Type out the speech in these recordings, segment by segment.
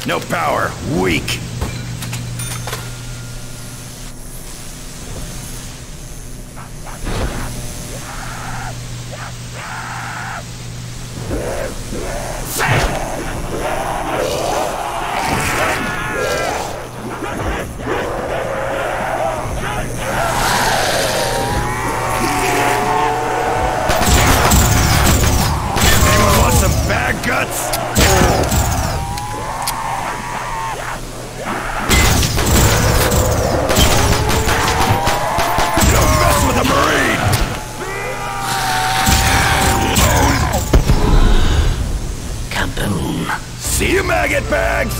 No power. Weak. Anyone want some bad guts? See you, maggot bags!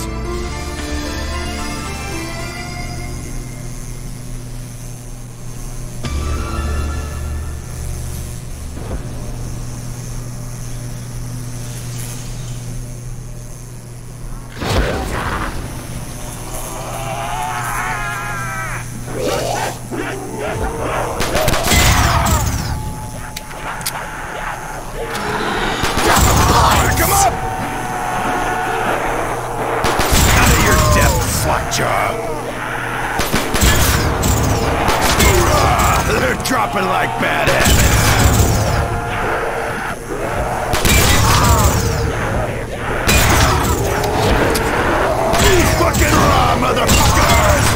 They're dropping like bad habits. These fucking raw motherfuckers!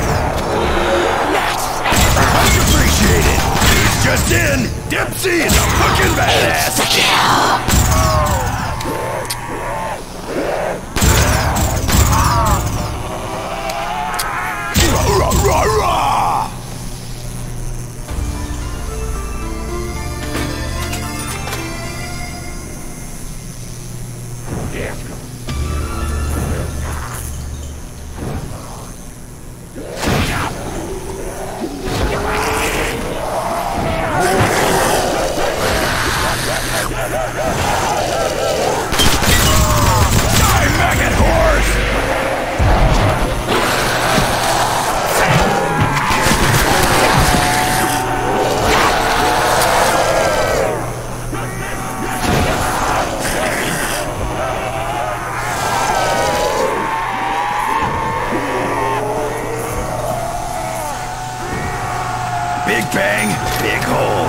Much appreciated. He's just in. Dipsy is a fucking badass. Big bang, big hole.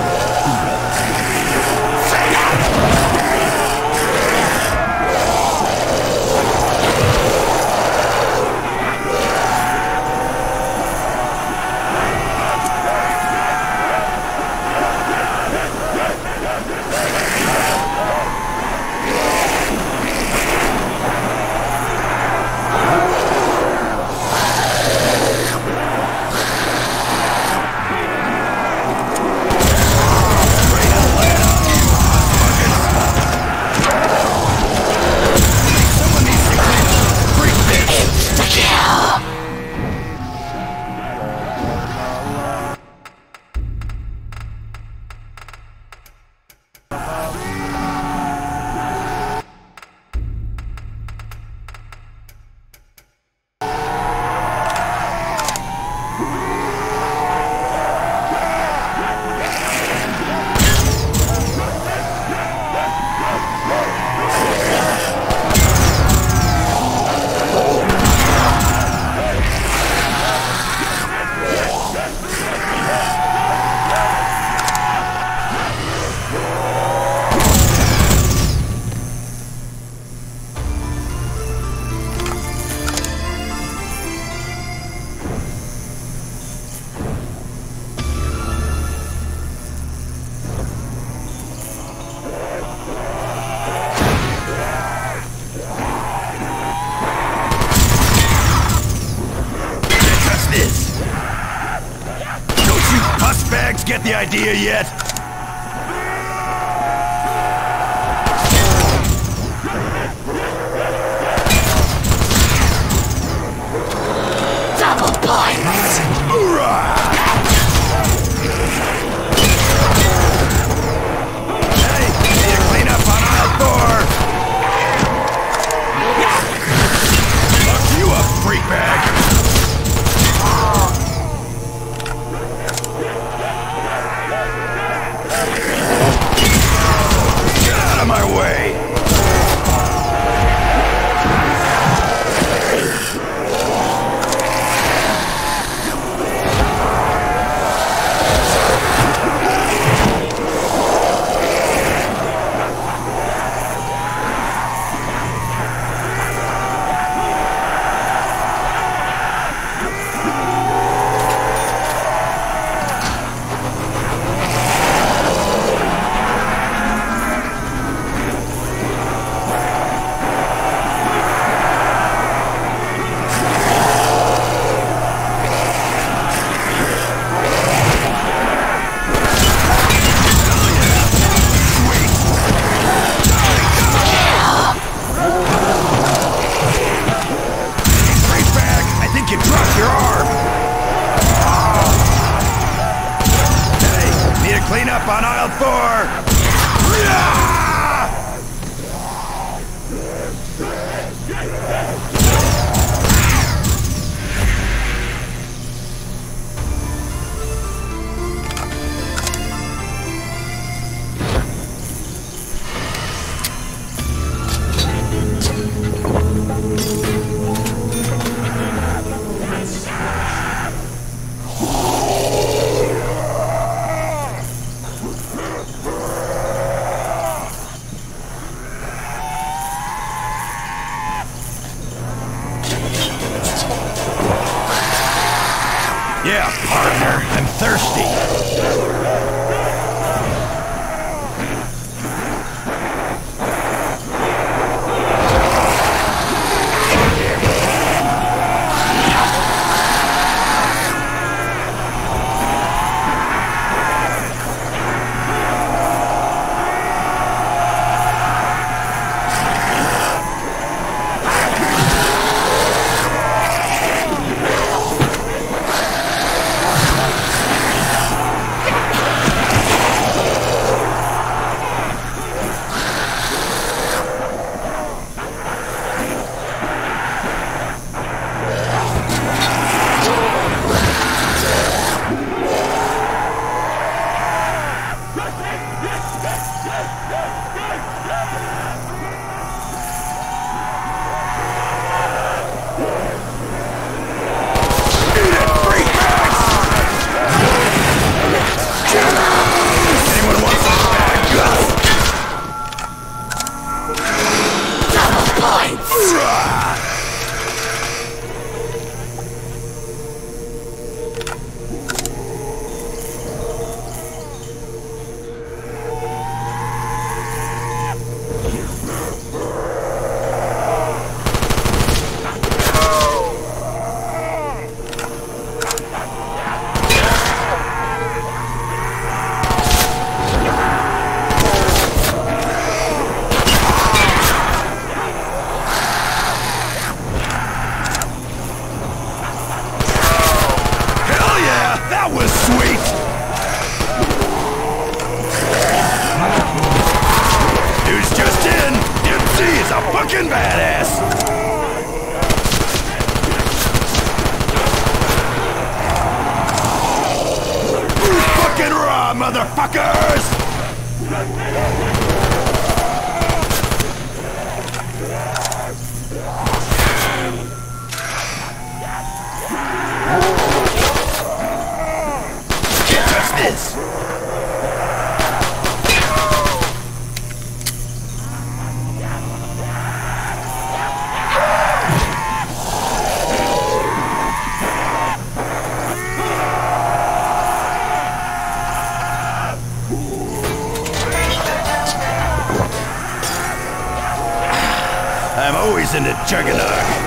Get the idea yet? Double points! Hoorah! Hey, need to clean up on aisle 4! Fuck you up, freak bag! Anyone want some bad guts? Double points! That was sweet! Dude's just in! Dipsy is a fucking badass! Fucking raw, motherfuckers! This. I'm always into Juggernaut.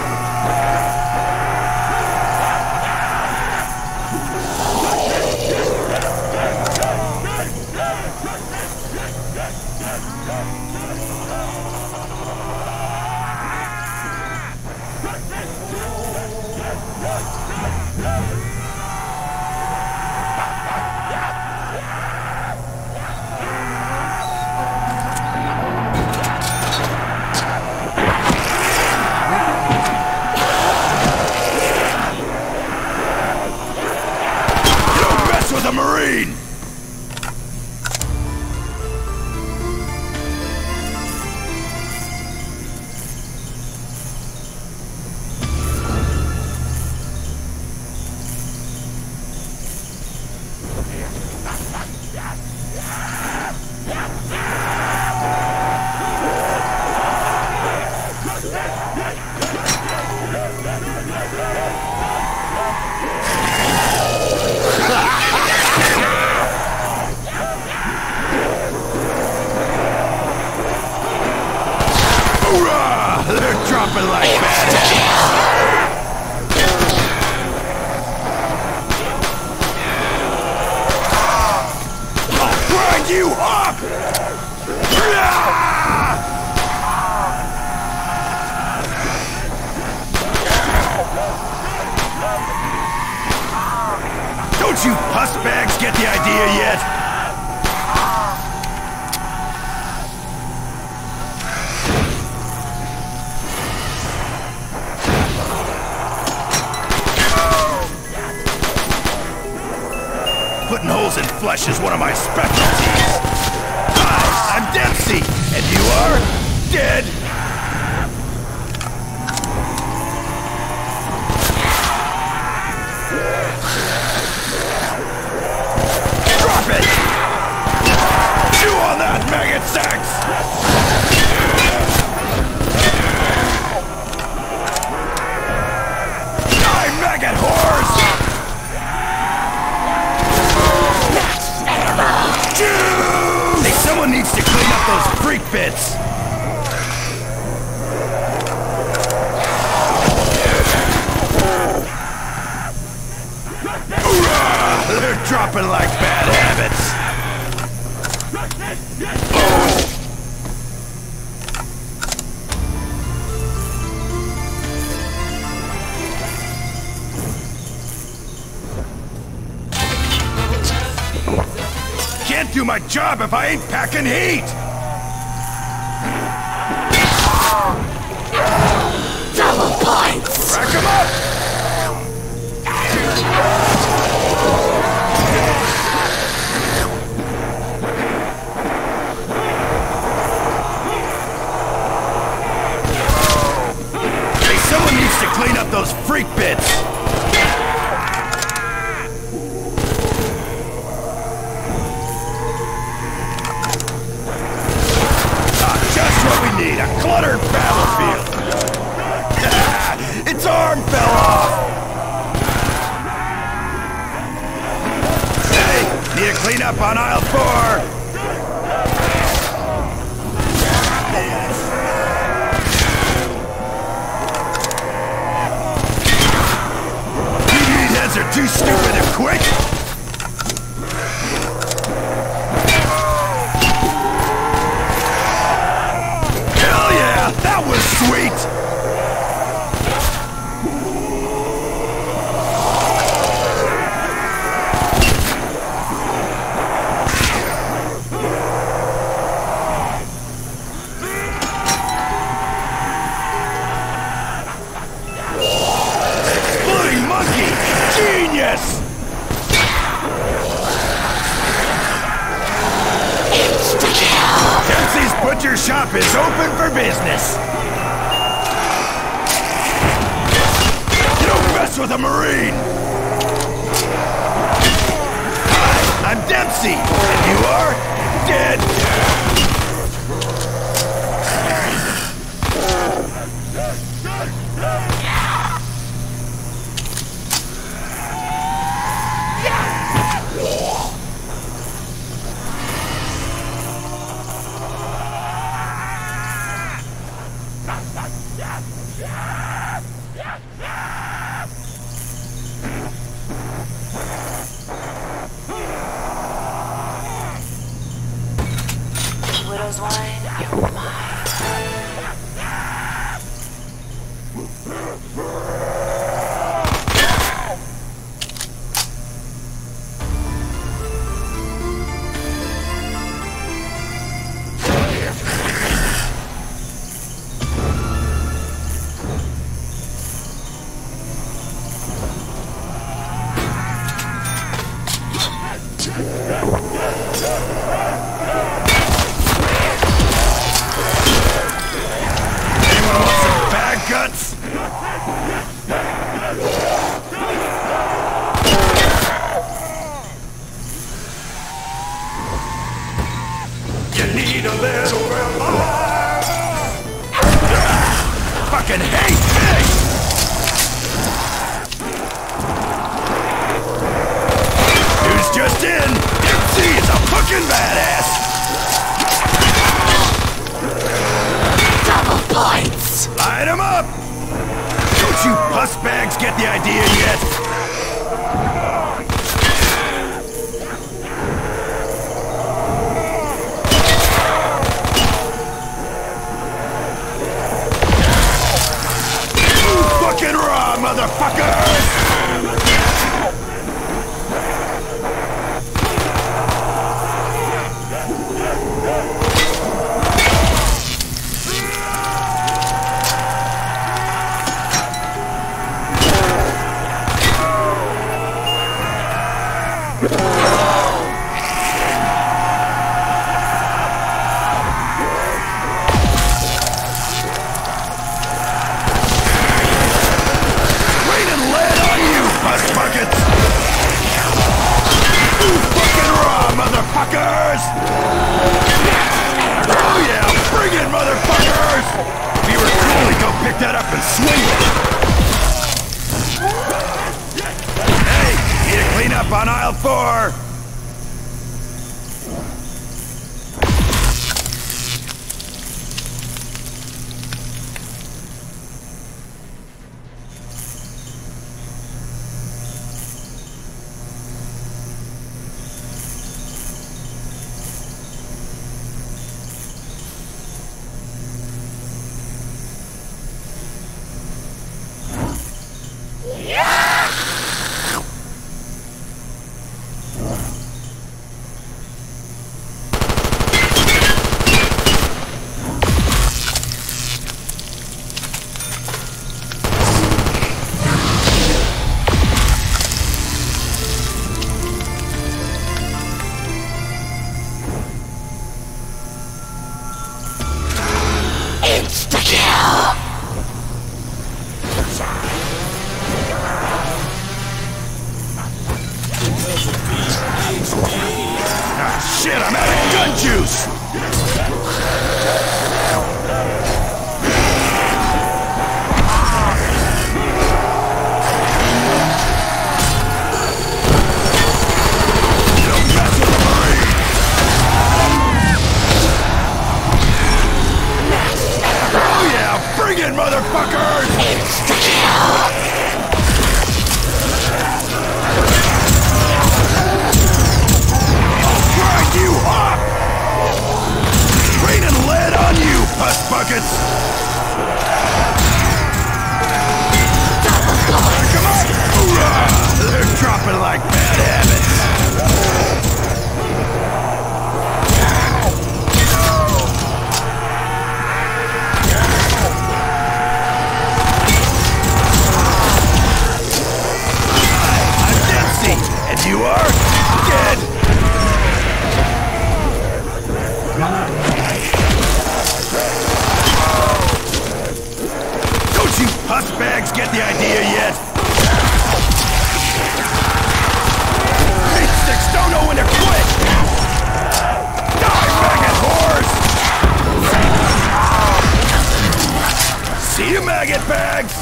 A Marine! They're dropping like bad. I'll grind you up! Don't you pussbags get the idea yet? Putting holes in flesh is one of my specialties. Hi, I'm Dempsey, and you are dead. Drop it! Chew on that, maggot sacks! Die, maggot whores! Hey, someone needs to clean up those freak bits! Hoorah! They're dropping like bad habits! Can't do my job if I ain't packing heat! Double points! Rack 'em up! street bits! Just what we need, a cluttered battlefield! Its arm fell off! Hey, need to clean up on aisle 4! Are too stupid and quick! Hell yeah! That was sweet! Exploding monkey! Genius! Insta-kill! Dempsey's Butcher Shop is open for business! You don't mess with a Marine! Hi, I'm Dempsey, and you are dead! Widow's wine, you're mine. Anyone want some bad guts? You need a little reminder. Fucking hate me! News just in! Dempsey is a fucking badass! Double points! Line 'em up! Don't you puss bags get the idea yet? Fucking raw, motherfuckers! Raining lead on you, puss buckets! Fucking raw, motherfuckers! Oh yeah, bring it, motherfuckers! If you were cool, go pick that up and swing it! Hey, need to clean up on aisle 4! Insta-kill! motherfuckers! I'll grind you up! Raining lead on you, puss buckets! Come on! Hoorah! They're dropping like bad habits. And you are dead! Don't you puss bags get the idea yet? Meat sticks don't know when to quit! Die, maggot whores! See you, maggot bags!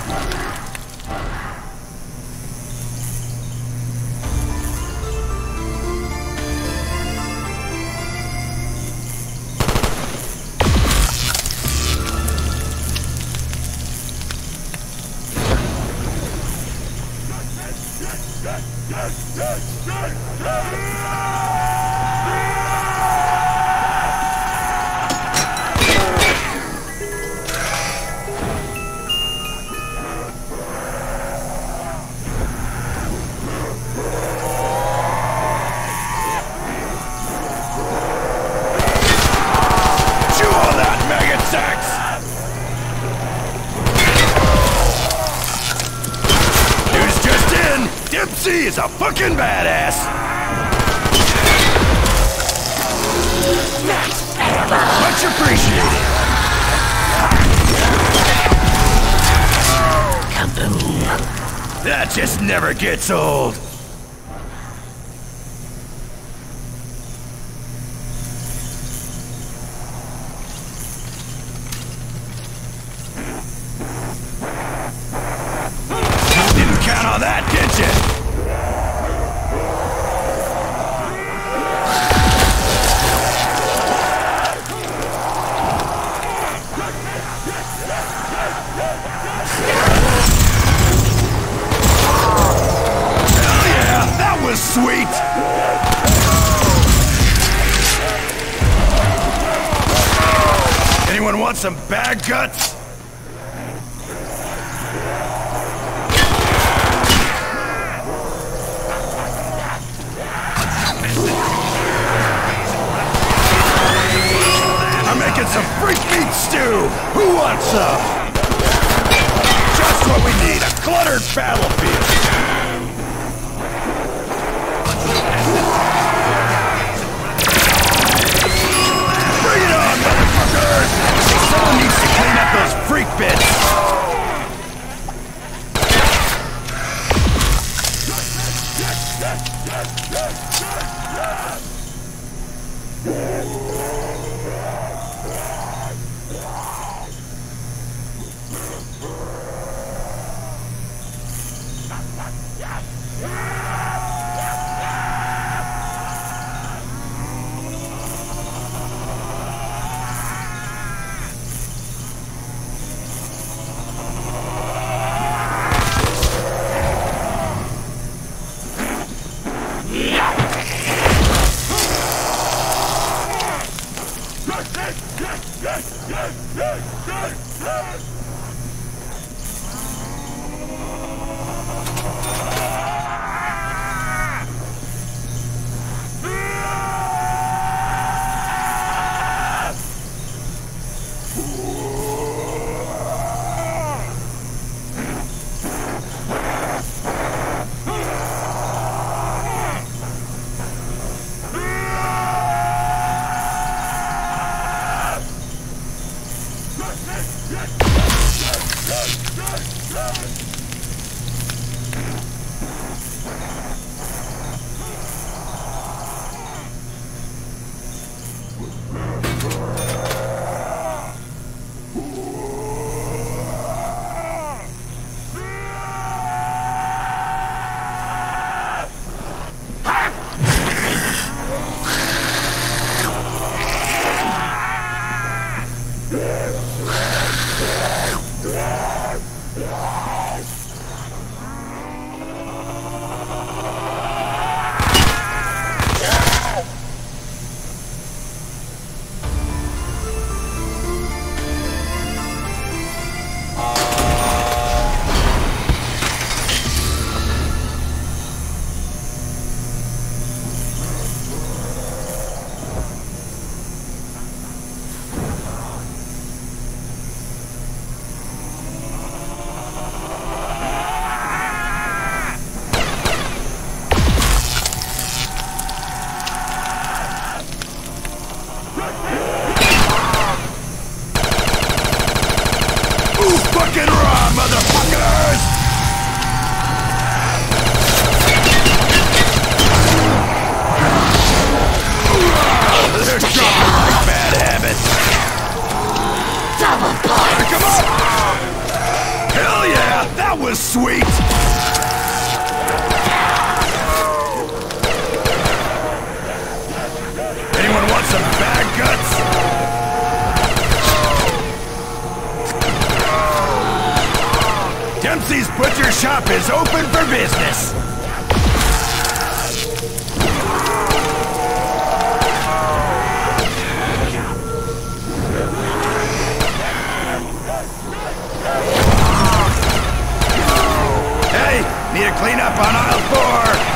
Dempsey is a fucking badass! Much appreciated! Kaboom! That just never gets old! Didn't count on that, did you? Sweet! Anyone want some bag guts? I'm making some freak meat stew! Who wants some? Just what we need, a cluttered battlefield! Someone needs to clean up those freak bits! motherfuckers! They're dropping like bad habits. Double points! Come on! Hell yeah! That was sweet! Anyone want some bad guts? Dempsey's Butcher Shop is open for business. Hey, need a cleanup on aisle 4.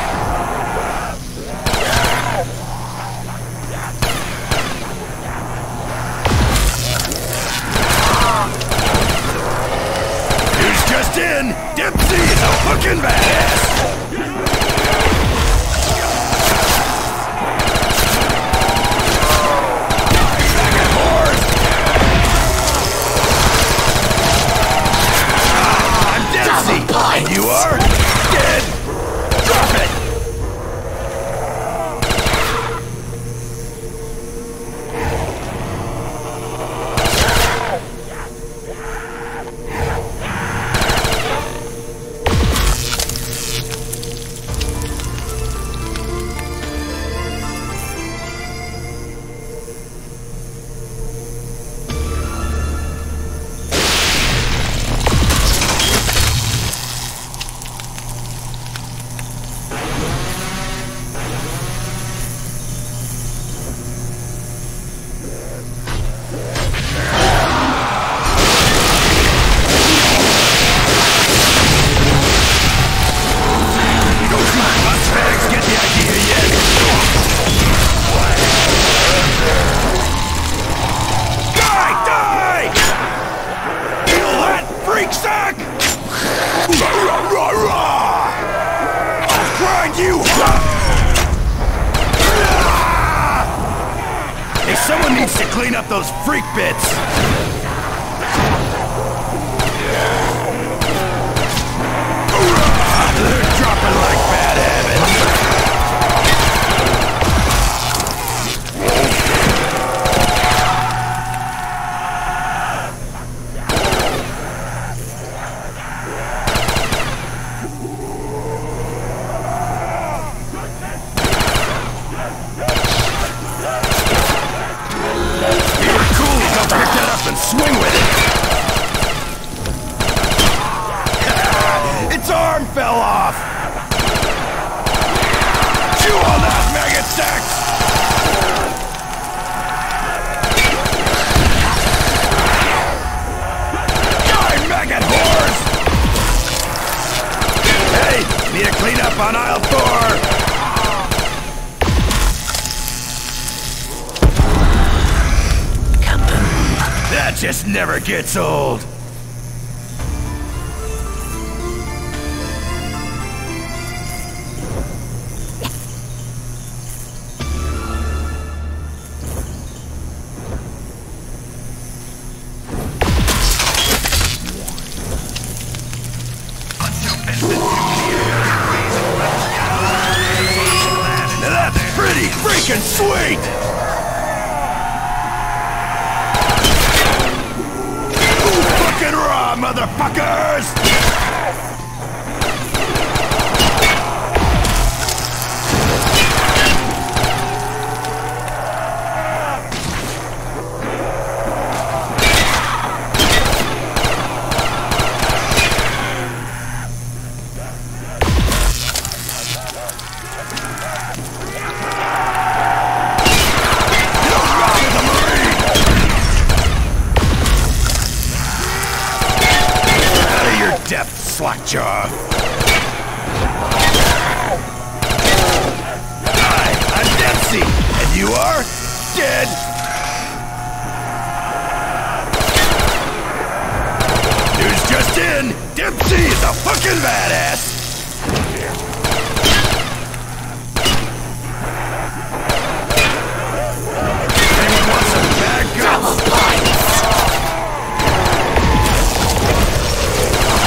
Just in, Dempsey is a fucking badass! Second horse! I'm Dempsey! And you are? Dead! Drop it! Someone needs to clean up those freak bits! They're dropping like bad habits! Swing with it! Its arm fell off! Chew on that, maggot sacks! Die, maggot whores! Hey, need a cleanup on aisle 4! That just never gets old. Now that's pretty freaking sweet! Raw, motherfuckers! Death, slackjaw! Hi, I'm Dempsey, and you are dead! News just in! Dempsey is a fucking badass! Anyone want some bad guts?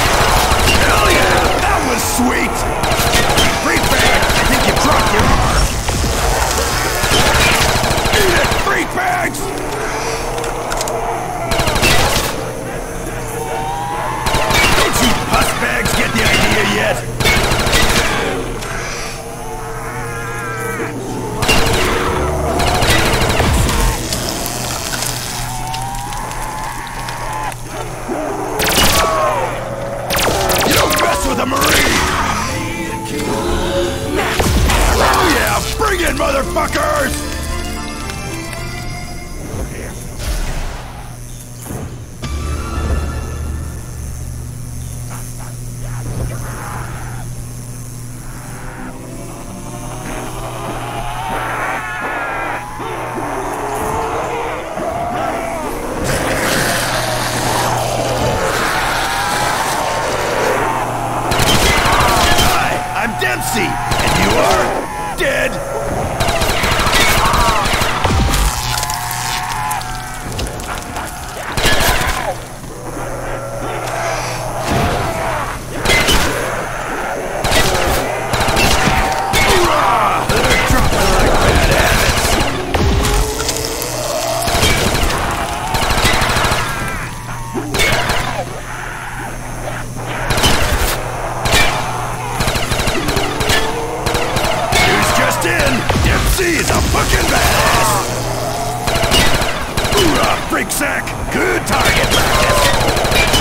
freak sack! Good target practice!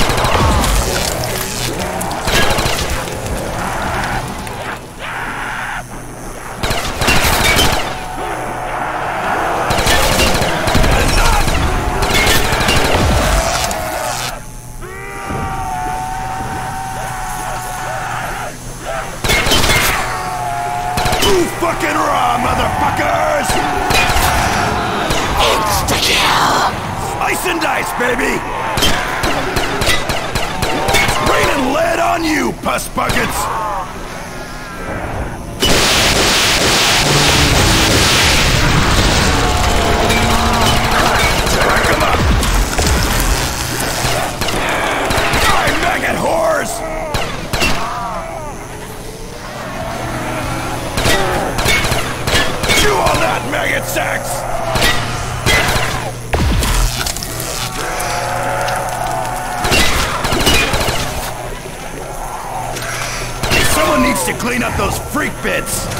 Too fucking raw, motherfuckers! Insta-kill! Slice and dice, baby! Raining lead on you, puss buckets! Crack 'em up! Die, maggot whores! Chew on that, maggot sacks! Someone needs to clean up those freak bits!